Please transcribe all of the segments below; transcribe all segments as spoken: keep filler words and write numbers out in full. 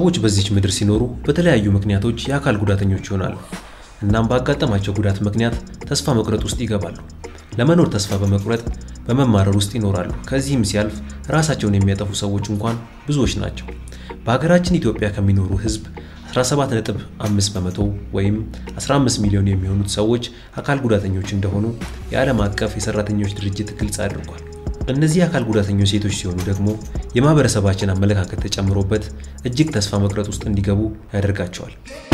ሰዎች በዚች ምድር ሲኖሩ በተለያዩ ምክንያቶች የአካል ጉዳተኞች ይሆናሉ እናም ባጋጠማቸው ጉዳት ምክንያት ተስፋ መቁረጥ ውስጥ ይገባሉ ለመኖር ተስፋ በመቁረጥ በመማረር ውስጥ ይኖራሉ ከዚህም ሲያልፍ ራሳቸውን የሚያጠፉ ሰዎች እንኳን ብዙዎች ናቸው በሀገራችን ኢትዮጵያ ከሚኖሩ ህዝብ አስራ ሰባት ነጥብ አምስት በመቶ ወይም አስራ አምስት ሚሊዮን የሚሆኑት ሰዎች አካል ጉዳተኞች እንደሆኑ የዓለም አቀፍ የሰራተኞች ድርጅት ግልጽ አድርጓል እነዚህ አካል ጉዳተኞች ሴቶች ሲሆኑ ደግሞ የማህበረሰባችን አመለካከት ተጨምሮበት እጅግ ተስፋ መቁረጥ ውስጥ እንዲገቡ ያደርጋቸዋል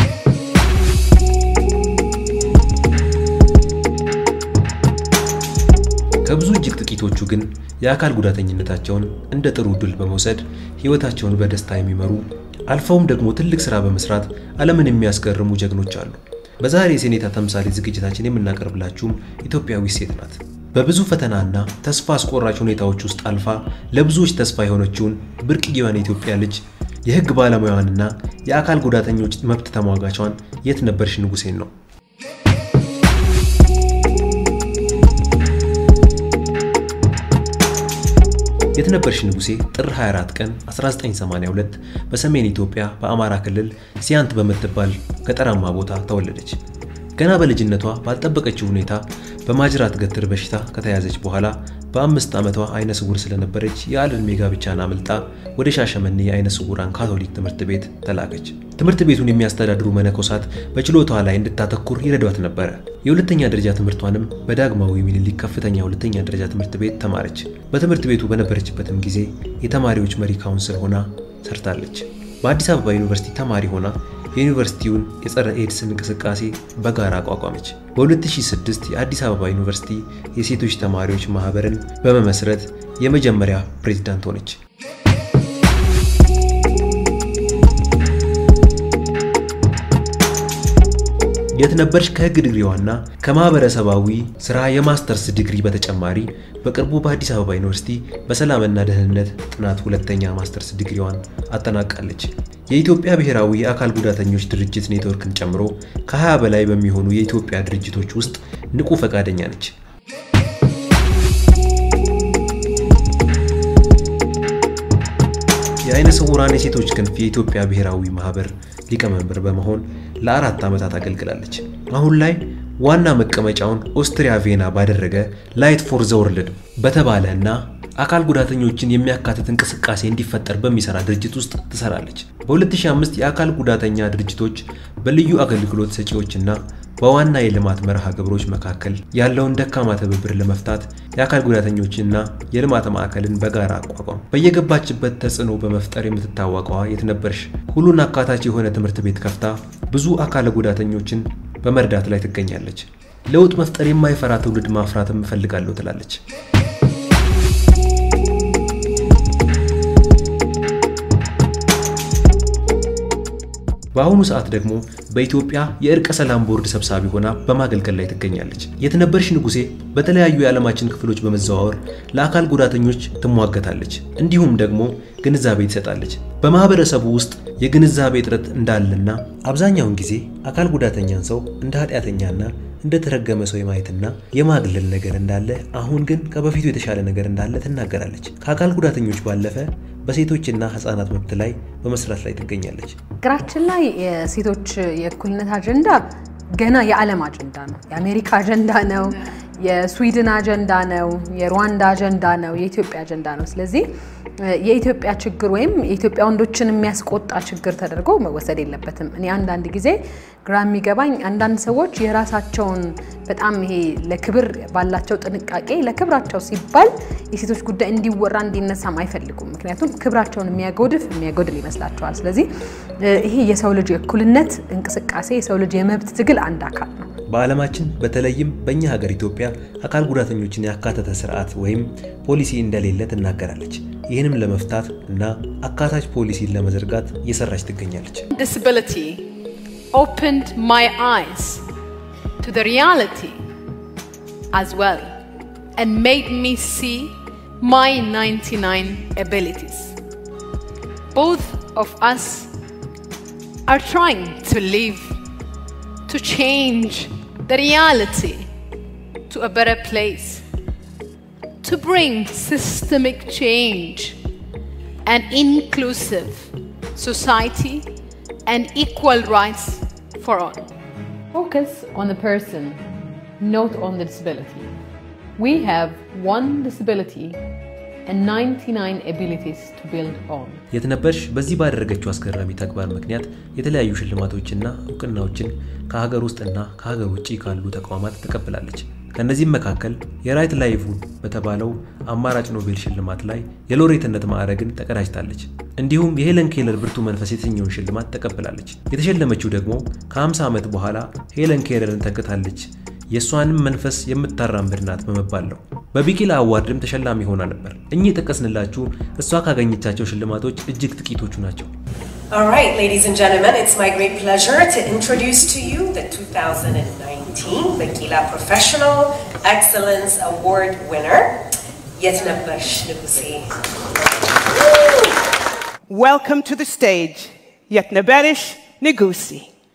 ከብዙ እጅግ ጥቂቶቹ ግን የአካል ጉዳተኝነታቸውን እንደ ጥሩ ድል በመውሰድ ህይወታቸውን በደስታ የሚመሩ አልፈውም ደግሞ ትልቅ ስራ በመስራት ዓለምን የሚያስገርሙ ጀግኖች አሉ በዛሬ የሴኔታ ተምሳሌ ዝግጅታችን የምናቀርብላችሁ ኢትዮጵያዊ ሴት ናት በብዙ ፈተናና ተስፋ አስቆራጭ ሁኔታዎች ውስጥ አልፋ ለብዙዎች ተስፋ የሆነችውን ብርቅዬዋን ኢትዮጵያ ልጅ የህግ ባለሙያዋንና የአካል ጉዳተኞች መብት ተሟጋቿን የት ነበርሽ ንጉሴን ነው የት ነበርሽ ንጉሴ ጥር ሃያ አራት ቀን አስራ ዘጠኝ ሰማንያ ሁለት በሰሜን ኢትዮጵያ በአማራ ክልል ሲያንት በመተባል ገጠራማ ቦታ ተወለደች ገና በልጅነቷ ባልጠበቀችው ሁኔታ በማጅራት ገትር በሽታ ከተያዘች በኋላ በአምስት ዓመቷ አይነ ስውር ስለነበረች የዓለም ጋብቻን አመልጣ ወደ ሻሸመኔ የአይነ ስውራን ካቶሊክ ትምህርት ቤት ተላከች ትምህርት ቤቱን የሚያስተዳድሩ መነኮሳት በችሎታዋ ላይ እንድታተኩር ይረዷት ነበር የሁለተኛ ደረጃ ትምህርቷንም በዳግማዊ ሚኒሊክ ከፍተኛ ሁለተኛ ደረጃ ትምህርት ቤት ተማረች በትምህርት ቤቱ በነበረችበትም ጊዜ የተማሪዎች መሪ ካውንስል ሆና ሰርታለች በአዲስ አበባ ዩኒቨርሲቲ ተማሪ ሆና የዩኒቨርሲቲውን የጸረ ኤድስ እንቅስቃሴ በጋራ አቋቋመች በ2006 የአዲስ አበባ ዩኒቨርሲቲ የሴቶች ተማሪዎች ማህበርን በመመስረት የመጀመሪያ ፕሬዝዳንት ሆነች የት ነበርሽ ከህግ ዲግሪዋና ከማህበረሰባዊ ስራ የማስተርስ ዲግሪ በተጨማሪ በቅርቡ በአዲስ አበባ ዩኒቨርሲቲ በሰላምና ደህንነት ጥናት ሁለተኛ ማስተርስ ዲግሪዋን አጠናቃለች የኢትዮጵያ ብሔራዊ የአካል ጉዳተኞች ድርጅት ኔትወርክን ጨምሮ ከ20 በላይ በሚሆኑ የኢትዮጵያ ድርጅቶች ውስጥ ንቁ ፈቃደኛ ነች የአይነ ስውራን የሴቶች ክንፍ የኢትዮጵያ ብሔራዊ ማህበር ሊቀመንበር በመሆን ለአራት ዓመታት አገልግላለች አሁን ላይ ዋና መቀመጫውን ኦስትሪያ ቬና ባደረገ ላይት ፎር ዘ ወርልድ በተባለና አካል ጉዳተኞችን የሚያካትት እንቅስቃሴ እንዲፈጠር በሚሰራ ድርጅት ውስጥ ትሰራለች በ2005 የአካል ጉዳተኛ ድርጅቶች በልዩ አገልግሎት ሰጪዎችና በዋና የልማት መርሃ ግብሮች መካከል ያለውን ደካማ ትብብር ለመፍታት የአካል ጉዳተኞችና የልማት ማዕከልን በጋራ አቋቋም በየገባችበት ተጽዕኖ በመፍጠር የምትታወቀው የት ነበርሽ ሁሉን አካታች የሆነ ትምህርት ቤት ከፍታ ብዙ አካል ጉዳተኞችን በመርዳት ላይ ትገኛለች ለውጥ መፍጠር የማይፈራ ትውልድ ማፍራትም ፈልጋለሁ ትላለች በአሁኑ ሰዓት ደግሞ በኢትዮጵያ የእርቀ ሰላም ቦርድ ሰብሳቢ ሆና በማገልገል ላይ ትገኛለች የት ነበርሽ ንጉሴ በተለያዩ የዓለማችን ክፍሎች በመዘዋወር ለአካል ጉዳተኞች ትሟገታለች እንዲሁም ደግሞ ግንዛቤ ትሰጣለች በማህበረሰቡ ውስጥ የግንዛቤ እጥረት እንዳለና አብዛኛውን ጊዜ አካል ጉዳተኛን ሰው እንደ ኃጢያተኛና እንደ ተረገመ ሰው የማየትና የማግለል ነገር እንዳለ አሁን ግን ከበፊቱ የተሻለ ነገር እንዳለ ትናገራለች ከአካል ጉዳተኞች ባለፈ በሴቶችና ህፃናት መብት ላይ በመስራት ላይ ትገኛለች ግራችን ላይ የሴቶች የእኩልነት አጀንዳ ገና የዓለም አጀንዳ ነው የአሜሪካ አጀንዳ ነው የስዊድን አጀንዳ ነው የሩዋንዳ አጀንዳ ነው የኢትዮጵያ አጀንዳ ነው ስለዚህ የኢትዮጵያ ችግር ወይም የኢትዮጵያ ወንዶችን የሚያስቆጣ ችግር ተደርጎ መወሰድ የለበትም እኔ አንድ አንድ ጊዜ ግራም ይገባኝ አንድ አንድ ሰዎች የራሳቸውን በጣም ይሄ ለክብር ባላቸው ጥንቃቄ ለክብራቸው ሲባል የሴቶች ጉዳይ እንዲወራ እንዲነሳም አይፈልጉም ምክንያቱም ክብራቸውን የሚያጎድፍ የሚያጎድል ይመስላቸዋል ስለዚህ ይሄ የሰው ልጅ የእኩልነት እንቅስቃሴ የሰው ልጅ የመብት ትግል አንድ አካል ነው በዓለማችን በተለይም በእኛ ሀገር ኢትዮጵያ አካል ጉዳተኞችን ያካተተ ስርዓት ወይም ፖሊሲ እንደሌለ ትናገራለች ይህንም ለመፍታት እና አካታች ፖሊሲን ለመዘርጋት እየሰራች ትገኛለች Disability opened my eyes to the reality as well and made me see my ninety-nine abilities both of us are trying to live to change the reality to a better place to bring systemic change and inclusive society, and equal rights for all. Focus on the person, not on the disability. We have one disability and ninety-nine abilities to build on. የትነበርሽ በዚህ ባደረገችው አስገራሚ ተግባር ምክንያት የተለያዩ ሽልማቶችና እውቅናዎችን ከሀገር ውስጥና ከሀገር ውጪ ካሉ ተቋማት ተቀብላለች። ከነዚህም መካከል የራይት ላይቭ በተባለው አማራጭ ኖቤል ሽልማት ላይ የሎሬትነት ማዕረግን ተቀዳጅታለች። እንዲሁም የሄለን ኬለር ብርቱ መንፈስ የተሰኘውን ሽልማት ተቀብላለች። የተሸለመችው ደግሞ ከ50 ዓመት በኋላ ሄለን ኬለርን ተክታለች የሷንም መንፈስ የምታራምድ ናት በመባል ነው። በቢቂላ አዋርድም ተሸላሚ ሆና ነበር። እኚህ ተቀስንላችሁ እሷ ካገኘቻቸው ሽልማቶች እጅግ ጥቂቶቹ ናቸው። All right, ladies and gentlemen, it's my great pleasure to introduce to you the two thousand nineteen Bikila Professional Excellence Award winner, Yetnebersh Nuguse. Welcome to the stage, Yetnebersh Nuguse.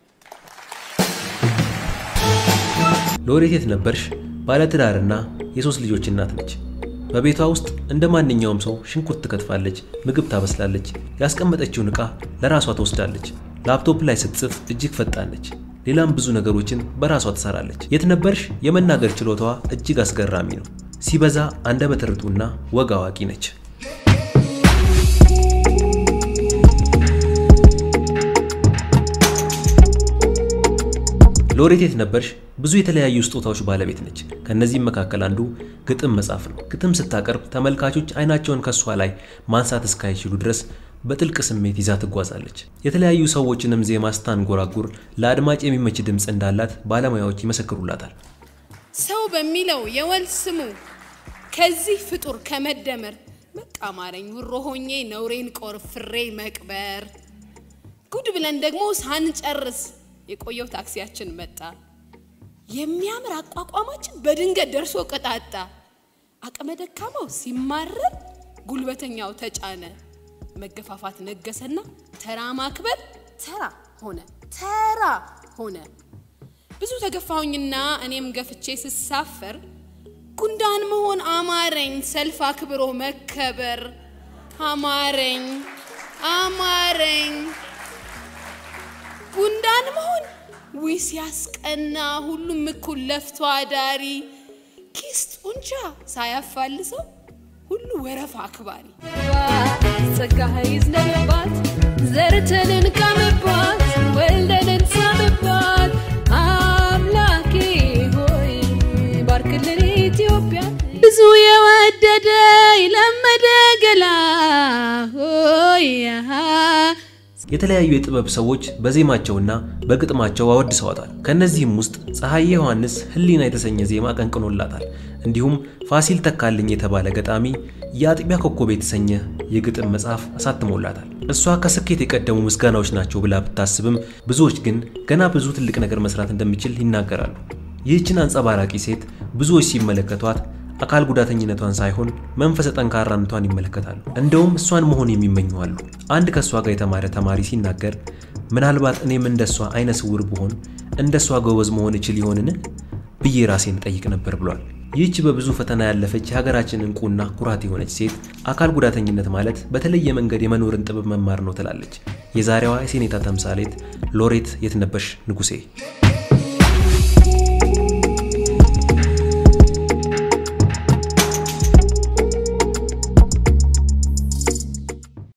ሎሬት የትነበርሽ ባለትዳርና የሶስት ልጆች እናት ነች። በቤቷ ውስጥ እንደማንኛውም ሰው ሽንኩርት ትከትፋለች፣ ምግብ ታበስላለች፣ ያስቀመጠችውን ዕቃ ለራሷ ትወስዳለች። ላፕቶፕ ላይ ስትጽፍ እጅግ ፈጣን ነች። ሌላም ብዙ ነገሮችን በራሷ ትሰራለች። የትነበርሽ የመናገር ችሎታዋ እጅግ አስገራሚ ነው። ሲበዛ አንደበተ ርቱዕና ወግ አዋቂ ነች። ሎሬት የትነበርሽ ብዙ የተለያዩ ስጦታዎች ባለቤት ነች። ከነዚህም መካከል አንዱ ግጥም መጻፍ ነው። ግጥም ስታቀርብ ተመልካቾች አይናቸውን ከሷ ላይ ማንሳት እስካይችሉ ድረስ በጥልቅ ስሜት ይዛ ትጓዛለች። የተለያዩ ሰዎችንም ዜማ ስታንጎራጉር ለአድማጭ የሚመች ድምጽ እንዳላት ባለሙያዎች ይመሰክሩላታል። ሰው በሚለው የወል ስሙ ከዚህ ፍጡር ከመደመር መቃማረኝ ውሮ ሆኜ ነውሬን ቆርፍሬ መቅበር ጉድ ብለን ደግሞ ሳንጨርስ የቆየው ታክሲያችን መጣ። የሚያምር አቋቋማችን በድንገት ደርሶ ቀጣጣ። አቅመ ደካማው ሲማረር ጉልበተኛው ተጫነ። መገፋፋት ነገሰና ተራ ማክበር ተራ ሆነ ተራ ሆነ። ብዙ ተገፋውኝና እኔም ገፍቼ ስሳፈር ጉንዳን መሆን አማረኝ ሰልፍ አክብሮ መከበር አማረኝ አማረኝ ጉንዳን መሆን ዊስ ያስቀና ሁሉም እኩል ለፍቶ አዳሪ ኪስ ጡንቻ ሳያፋልሰው ሁሉ ወረፋ አክባሪ ጸጋይ ዝነባት ዘርተንን ካመባት ወልደንን ሳመባት አምላኬ ሆይ ባርክልን ኢትዮጵያ ብዙ የወደደ ይለመደ ገላ ሆይ የተለያዩ የጥበብ ሰዎች በዜማቸውና በግጥማቸው አወድሰዋታል። ከነዚህም ውስጥ ፀሐይ ዮሐንስ ህሊና የተሰኘ ዜማ ቀንቅኖላታል። እንዲሁም ፋሲል ተካልኝ የተባለ ገጣሚ የአጥቢያ ኮከብ የተሰኘ የግጥም መጽሐፍ አሳትሞላታል። እሷ ከስኬት የቀደሙ ምስጋናዎች ናቸው ብላ ብታስብም ብዙዎች ግን ገና ብዙ ትልቅ ነገር መስራት እንደምትችል ይናገራሉ። ይህችን አንጸባራቂ ሴት ብዙዎች ሲመለከቷት አካል ጉዳተኝነቷን ሳይሆን መንፈሰ ጠንካራነቷን ይመለከታሉ። እንደውም እሷን መሆን የሚመኙ አሉ። አንድ ከሷ ጋር የተማረ ተማሪ ሲናገር ምናልባት እኔም እንደሷ አይነ ስውር ብሆን እንደሷ ጎበዝ መሆን እችል ይሆንን ብዬ ራሴን ጠይቅ ነበር ብሏል። ይህች በብዙ ፈተና ያለፈች ሀገራችን እንቁና ኩራት የሆነች ሴት አካል ጉዳተኝነት ማለት በተለየ መንገድ የመኖርን ጥበብ መማር ነው ትላለች የዛሬዋ የሴኔታ ተምሳሌት ሎሬት የትነበርሽ ንጉሴ።